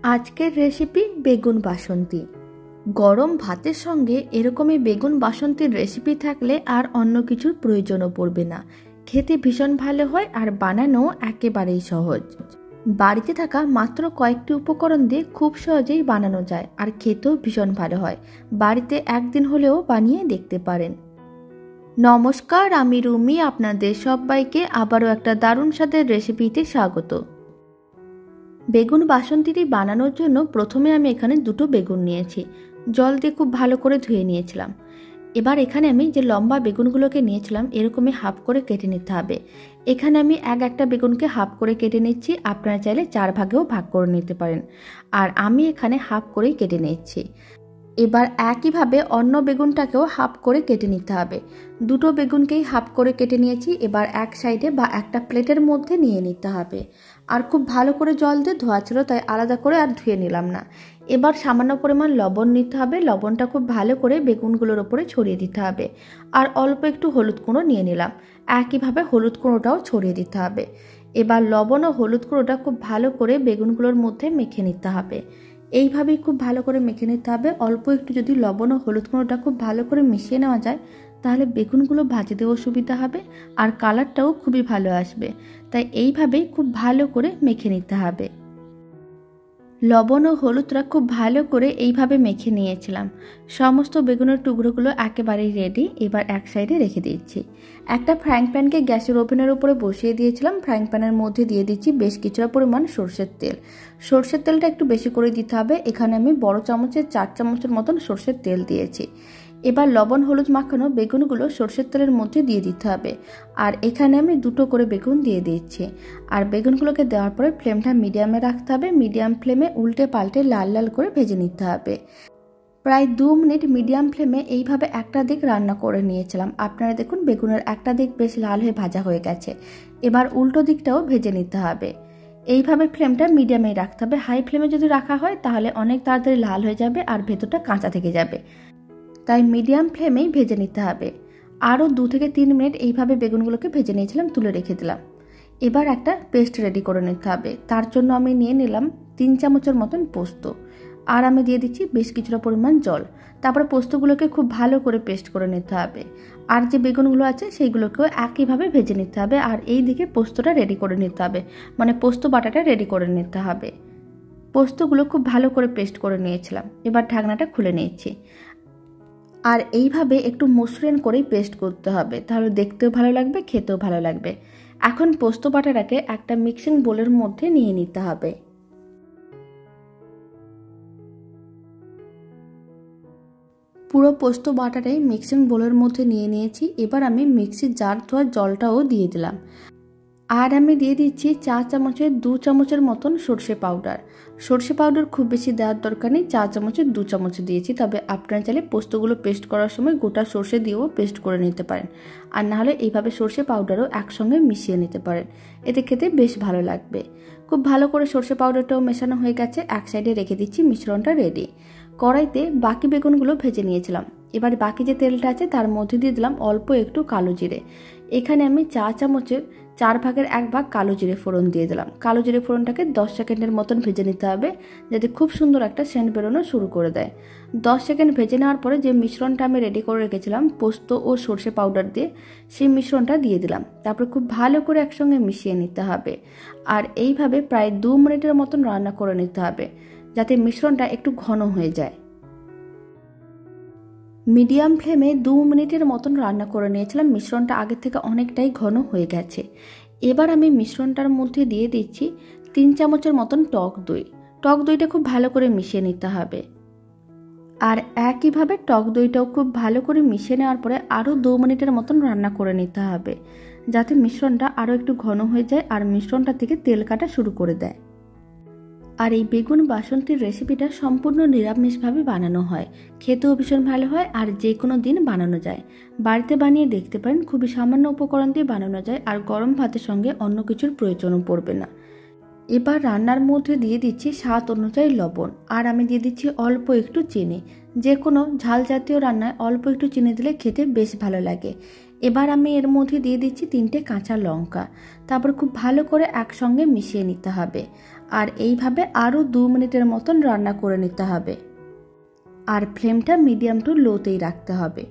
আজকের রেসিপি বেগুন বাসন্তী। গরম ভাতের সঙ্গে এরকমই বেগুন বাসন্তীর রেসিপি থাকলে আর অন্য কিছুর প্রয়োজনও পড়বে না। খেতে ভীষণ ভালো হয় আর বানানো একেবারেই সহজ। বাড়িতে থাকা মাত্র কয়েকটি উপকরণ দিয়ে খুব সহজেই বানানো যায় আর খেতেও ভীষণ ভালো হয়। বাড়িতে একদিন হলেও বানিয়ে দেখতে পারেন। নমস্কার, আমি রুমি, আপনাদের সবাইকে আবারও একটা দারুণ স্বাদের রেসিপিতে স্বাগত। বেগুন বাসন্তীটি বানানোর জন্য প্রথমে আমি এখানে দুটো বেগুন নিয়েছি। জল দিয়ে খুব ভালো করে ধুয়ে নিয়েছিলাম। এবার এখানে আমি যে লম্বা বেগুনগুলোকে নিয়েছিলাম এরকমই হাফ করে কেটে নিতে হবে। এখানে আমি একটা বেগুনকে হাফ করে কেটে নিচ্ছি। আপনারা চাইলে 4 ভাগেও ভাগ করে নিতে পারেন, আর আমি এখানে হাফ করেই কেটে নিচ্ছি। এবার একইভাবে অন্য বেগুনটাকেও হাফ করে কেটে নিতে হবে। দুটো বেগুনকেই হাফ করে কেটে নিয়েছি। এবার এক সাইডে বা একটা প্লেটের মধ্যে নিয়ে নিতে হবে। আর খুব ভালো করে জল দিয়ে ধোয়া ছিল, তাই আলাদা করে আর ধুয়ে নিলাম না। এবার সামান্য পরিমাণ লবণ নিতে হবে। লবণটা খুব ভালো করে বেগুনগুলোর ওপরে ছড়িয়ে দিতে হবে। আর অল্প একটু হলুদ গুঁড়ো নিয়ে নিলাম। একইভাবে হলুদ গুঁড়োটাও ছড়িয়ে দিতে হবে। এবার লবণ ও হলুদ গুঁড়োটা খুব ভালো করে বেগুনগুলোর মধ্যে মেখে নিতে হবে। এইভাবেই খুব ভালো করে মেখে নিতে হবে। অল্প একটু যদি লবণ ও হলুদ গুঁড়োটা খুব ভালো করে মিশিয়ে নেওয়া যায় তাহলে বেগুনগুলো ভাজতেও সুবিধা হবে আর কালারটাও খুবই ভালো আসবে। তাই এইভাবেই খুব ভালো করে মেখে নিতে হবে। লবণ ও হলুদটা খুব ভালো করে এইভাবে মেখে নিয়েছিলাম। সমস্ত বেগুনের টুকরোগুলো একেবারেই রেডি। এবার এক সাইডে রেখে দিচ্ছি। একটা ফ্রাইং প্যানকে গ্যাসের ওভেনের উপরে বসিয়ে দিয়েছিলাম। ফ্রাইং প্যানের মধ্যে দিয়ে দিচ্ছি বেশ কিছুটা পরিমাণ সরষের তেল। সরষের তেলটা একটু বেশি করে দিতে হবে। এখানে আমি বড় চামচের 4 চামচের মতন সরষের তেল দিয়েছি। এবার লবণ হলুদ মাখানো বেগুনগুলো সরষের তেলের মধ্যে দিয়ে দিতে হবে। আর এখানে আমি দুটো করে বেগুন দিয়ে দিচ্ছি। আর বেগুনগুলোকে দেওয়ার পরে ফ্লেমটা মিডিয়ামে রাখতে হবে। মিডিয়াম ফ্লেমে উল্টে পাল্টে লাল লাল করে ভেজে নিতে হবে। প্রায় 2 মিনিট মিডিয়াম ফ্লেমে এইভাবে একটা দিক রান্না করে নিয়েছিলাম। আপনারা দেখুন বেগুনের একটা দিক বেশ লাল হয়ে ভাজা হয়ে গেছে। এবার উল্টো দিকটাও ভেজে নিতে হবে। এইভাবে ফ্লেমটা মিডিয়ামেই রাখতে হবে। হাই ফ্লেমে যদি রাখা হয় তাহলে অনেক তাড়াতাড়ি লাল হয়ে যাবে আর ভেতরটা কাঁচা থেকে যাবে। তাই মিডিয়াম ফ্লেমেই ভেজে নিতে হবে। আরও 2 থেকে 3 মিনিট এইভাবে বেগুনগুলোকে ভেজে নিয়েছিলাম, তুলে রেখে দিলাম। এবার একটা পেস্ট রেডি করে নিতে হবে। তার জন্য আমি নিয়ে নিলাম 3 চামচের মতন পোস্ত। আর আমি দিয়ে দিচ্ছি বেশ কিছুটা পরিমাণ জল। তারপরে পোস্তগুলোকে খুব ভালো করে পেস্ট করে নিতে হবে। আর যে বেগুনগুলো আছে সেইগুলোকেও একইভাবে ভেজে নিতে হবে। আর এই দিকে পোস্তটা রেডি করে নিতে হবে, মানে পোস্ত বাটাটা রেডি করে নিতে হবে। পোস্তগুলো খুব ভালো করে পেস্ট করে নিয়েছিলাম। এবার ঢাকনাটা খুলে নিয়েছি। আর এইভাবে একটু মসৃণ করেই পেস্ট করতে হবে, তাহলে দেখতেও ভালো লাগবে, খেতেও ভালো লাগবে। এখন পোস্ত বাটাটাকে একটা মিক্সিং বোলের মধ্যে নিয়ে নিতে হবে। পুরো পোস্ত বাটাটাই মিক্সিং বোলের মধ্যে নিয়ে নিয়েছি। এবার আমি মিক্সির জার ধোয়া জলটাও দিয়ে দিলাম। আর আমি দিয়ে দিচ্ছি 4 চামচের 2 চামচের মতন সর্ষে পাউডার। সর্ষে পাউডার খুব বেশি দেওয়ার দরকার নেই, 4 চামচের 2 চামচ দিয়েছি। তবে আপনারা চাইলে পোস্তগুলো পেস্ট করার সময় গোটা সর্ষে দিয়েও পেস্ট করে নিতে পারেন। আর নাহলে এইভাবে সর্ষে পাউডারও একসঙ্গে মিশিয়ে নিতে পারেন, এতে খেতে বেশ ভালো লাগবে। খুব ভালো করে সর্ষে পাউডারটাও মেশানো হয়ে গেছে। এক সাইডে রেখে দিচ্ছি। মিশ্রণটা রেডি। কড়াইতে বাকি বেগুনগুলো ভেজে নিয়েছিলাম। এবার বাকি যে তেলটা আছে তার মধ্যে দিয়ে দিলাম অল্প একটু কালো জিরে। এখানে আমি 4 চামচের 4 ভাগের 1 ভাগ কালো জিরে ফোড়ন দিয়ে দিলাম। কালো জিরে ফোড়নটাকে 10 সেকেন্ডের মতন ভেজে নিতে হবে, যাতে খুব সুন্দর একটা সেন্ট বেরোনো শুরু করে দেয়। 10 সেকেন্ড ভেজে নেওয়ার পরে যে মিশ্রণটা আমি রেডি করে রেখেছিলাম পোস্ত ও সর্ষে পাউডার দিয়ে, সেই মিশ্রণটা দিয়ে দিলাম। তারপর খুব ভালো করে একসঙ্গে মিশিয়ে নিতে হবে। আর এইভাবে প্রায় 2 মিনিটের মতন রান্না করে নিতে হবে, যাতে মিশ্রণটা একটু ঘন হয়ে যায়। মিডিয়াম ফ্লেমে 2 মিনিটের মতন রান্না করে নিয়েছিলাম। মিশ্রণটা আগের থেকে অনেকটাই ঘন হয়ে গেছে। এবার আমি মিশ্রণটার মধ্যে দিয়ে দিচ্ছি 3 চামচের মতন টক দই। টক দইটা খুব ভালো করে মিশিয়ে নিতে হবে। আর একইভাবে টক দইটাও খুব ভালো করে মিশিয়ে নেওয়ার পরে আরও 2 মিনিটের মতন রান্না করে নিতে হবে, যাতে মিশ্রণটা আরও একটু ঘন হয়ে যায় আর মিশ্রণটা থেকে তেল কাটা শুরু করে দেয়। আর এই বেগুন বাসন্তীর রেসিপিটা সম্পূর্ণ নিরামিষভাবে বানানো হয়। খেতেও ভীষণ ভালো হয় আর যে কোনো দিন বানানো যায়। বাড়িতে বানিয়ে দেখতে পারেন। খুবই সামান্য উপকরণ দিয়ে বানানো যায় আর গরম ভাতের সঙ্গে অন্য কিছুর প্রয়োজনও পড়বে না। এবার রান্নার মধ্যে দিয়ে দিচ্ছি স্বাদ অনুযায়ী লবণ। আর আমি দিয়ে দিচ্ছি অল্প একটু চিনি। যে কোনো ঝাল জাতীয় রান্নায় অল্প একটু চিনি দিলে খেতে বেশ ভালো লাগে। এবার আমি এর মধ্যে দিয়ে দিচ্ছি 3টে কাঁচা লঙ্কা। তারপর খুব ভালো করে একসঙ্গে মিশিয়ে নিতে হবে। আর এইভাবে আরও 2 মিনিটের মতন রান্না করে নিতে হবে। আর ফ্লেমটা মিডিয়াম টু লোতেই রাখতে হবে।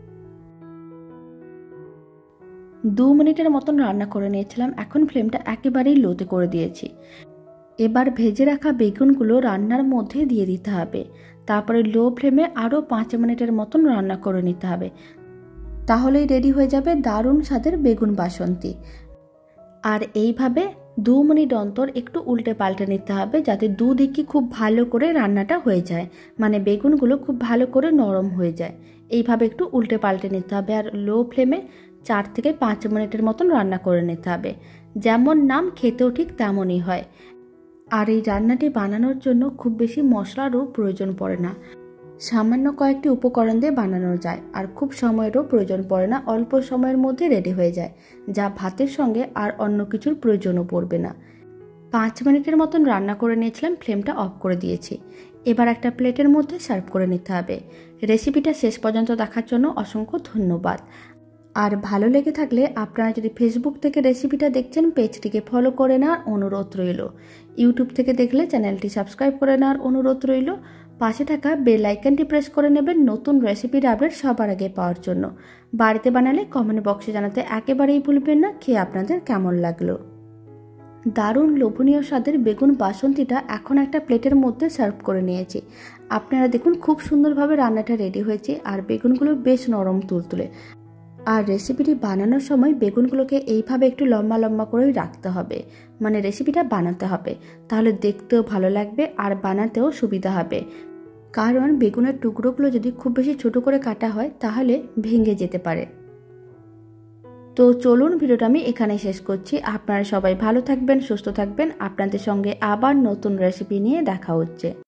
2 মিনিটের মতন রান্না করে নিয়েছিলাম, এখন ফ্লেমটা একেবারেই লোতে করে দিয়েছি। এবার ভেজে রাখা বেগুনগুলো রান্নার মধ্যে দিয়ে দিতে হবে। তারপরে লো ফ্লেমে আরও 5 মিনিটের মতন রান্না করে নিতে হবে। তাহলেই রেডি হয়ে যাবে দারুণ স্বাদের বেগুন বাসন্তী। আর এইভাবে 2 মিনিট অন্তর একটু উল্টে পাল্টে নিতে হবে, যাতে দুদিকই খুব ভালো করে রান্নাটা হয়ে যায়, মানে বেগুনগুলো খুব ভালো করে নরম হয়ে যায়। এইভাবে একটু উল্টে পাল্টে নিতে হবে। আর লো ফ্লেমে 4 থেকে 5 মিনিটের মতন রান্না করে নিতে হবে। যেমন নাম, খেতেও ঠিক তেমনই হয়। আর এই রান্নাটি বানানোর জন্য খুব বেশি মশলারও প্রয়োজন পড়ে না, সামান্য কয়েকটি উপকরণ দিয়ে বানানো যায়। আর খুব সময়েরও প্রয়োজন পড়ে না, অল্প সময়ের মধ্যে রেডি হয়ে যায়, যা ভাতের সঙ্গে আর অন্য কিছুর প্রয়োজনও পড়বে না। 5 মিনিটের মতন রান্না করে নিয়েছিলাম, ফ্লেমটা অফ করে দিয়েছি। এবার একটা প্লেটের মধ্যে সার্ভ করে নিতে হবে। রেসিপিটা শেষ পর্যন্ত দেখার জন্য অসংখ্য ধন্যবাদ। আর ভালো লেগে থাকলে আপনারা যদি ফেসবুক থেকে রেসিপিটা দেখছেন, পেজটিকে ফলো করে নেওয়ার অনুরোধ রইল। ইউটিউব থেকে দেখলে চ্যানেলটি সাবস্ক্রাইব করে নেওয়ার অনুরোধ রইল। পাশে থাকা বেল আইকনটি প্রেস করে নেবেন নতুন রেসিপির আপডেট সবার আগে পাওয়ার জন্য। বাড়িতে বানালে কমেন্ট বক্সে জানাতে একেবারেই ভুলবেন না খেয়ে আপনাদের কেমন লাগলো। দারুণ লোভনীয় স্বাদের বেগুন বাসন্তীটা এখন একটা প্লেটের মধ্যে সার্ভ করে নিয়েছি। আপনারা দেখুন খুব সুন্দরভাবে রান্নাটা রেডি হয়েছে, আর বেগুনগুলো বেশ নরম তুলতুলে। আর রেসিপিটি বানানোর সময় বেগুনগুলোকে এইভাবে একটু লম্বা লম্বা করেই রাখতে হবে, মানে রেসিপিটা বানাতে হবে, তাহলে দেখতেও ভালো লাগবে আর বানাতেও সুবিধা হবে। কারণ বেগুনের টুকরোগুলো যদি খুব বেশি ছোট করে কাটা হয় তাহলে ভেঙে যেতে পারে। তো চলুন, ভিডিওটা আমি এখানে শেষ করছি। আপনারা সবাই ভালো থাকবেন, সুস্থ থাকবেন। আপনাদের সঙ্গে আবার নতুন রেসিপি নিয়ে দেখা হচ্ছে।